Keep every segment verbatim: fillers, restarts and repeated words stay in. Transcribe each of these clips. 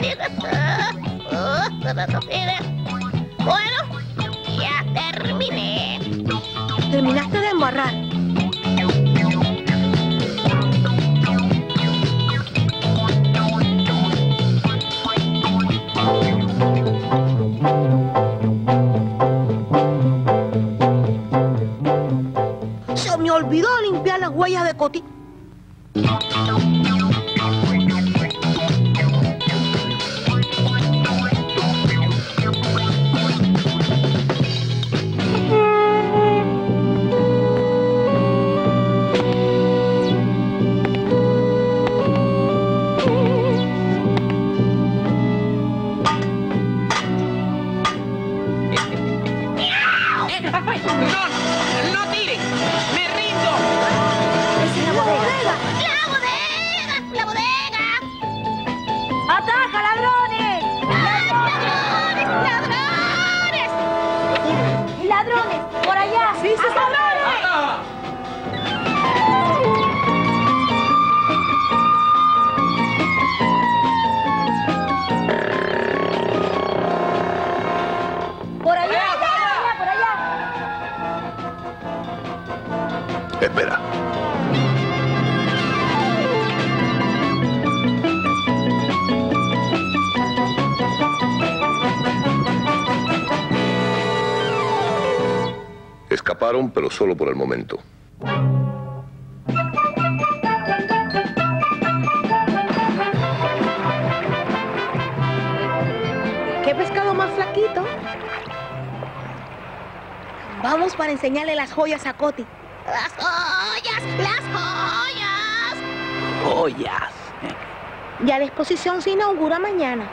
Bueno, ya terminé. Terminaste de embarrar. Se me olvidó limpiar las huellas de Coti. Espera. Escaparon, pero solo por el momento. ¿Qué pescado más flaquito? Vamos para enseñarle las joyas a Coti. ¡Las joyas! ¡Las joyas! Joyas. Ya la exposición se inaugura mañana.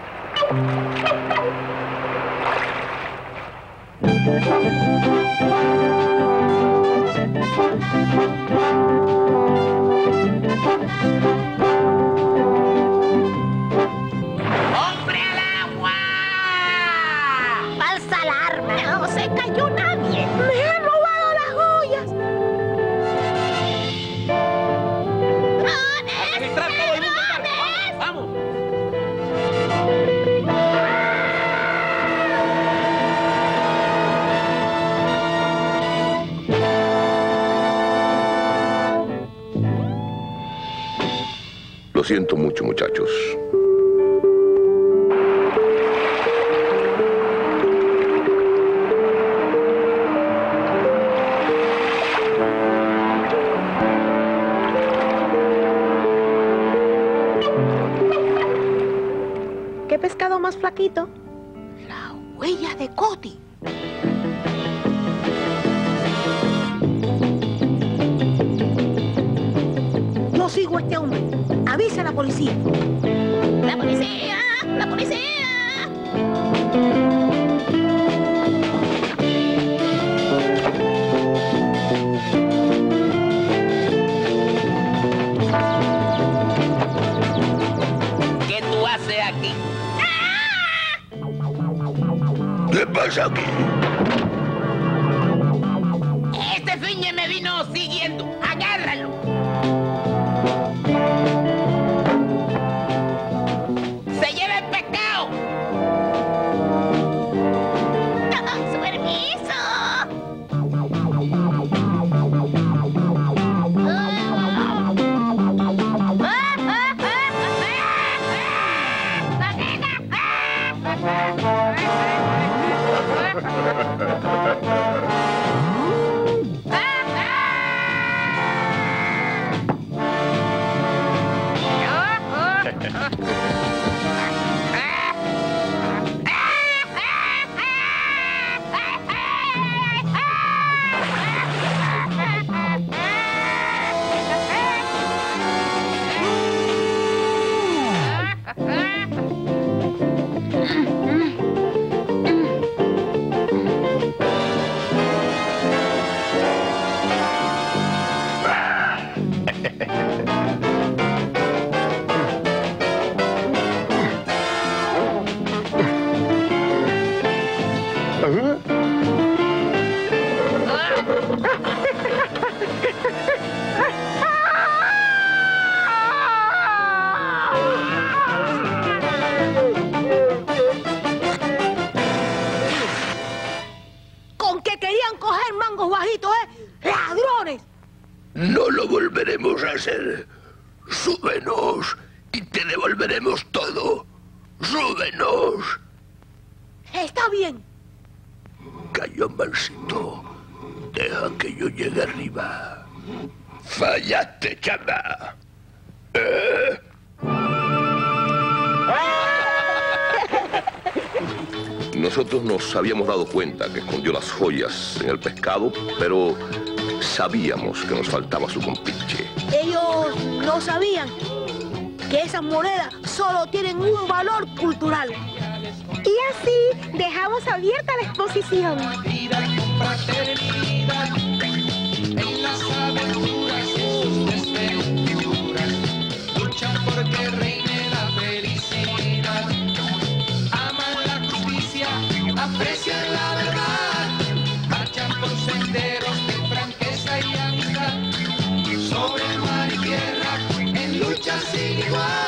¡Hombre al agua! ¡Falsa alarma! ¡No se cayó nadie! ¡Me han robado las joyas! ¡Drones! ¡Registrar todo el mundo! ¡Drones! ¡Vamos! Lo siento mucho, muchachos. ¿Qué pescado más flaquito? La huella de Coti. Yo sigo a este hombre. Avisa a la policía. ¡La policía! ¡La policía! ¿Qué tú haces aquí? ¿Qué pasa aquí? Este fiñe me vino siguiendo. ¡Agárralo! ¡Se lleva el pescado! ¡Su permiso! ser. Súbenos y te devolveremos todo. Súbenos. Está bien. Calla, mansito. Deja que yo llegue arriba. Fallaste, chama. ¿Eh? Nosotros nos habíamos dado cuenta que escondió las joyas en el pescado, pero sabíamos que nos faltaba su compinche. Ellos no sabían que esas monedas solo tienen un valor cultural. Y así dejamos abierta la exposición. En las aventuras y sus desventuras, luchan porque reine la felicidad. Aman la justicia, aprecian la verdad, marchan por senderos de franqueza y amistad. Sobre el mar y tierra, en lucha sin igual.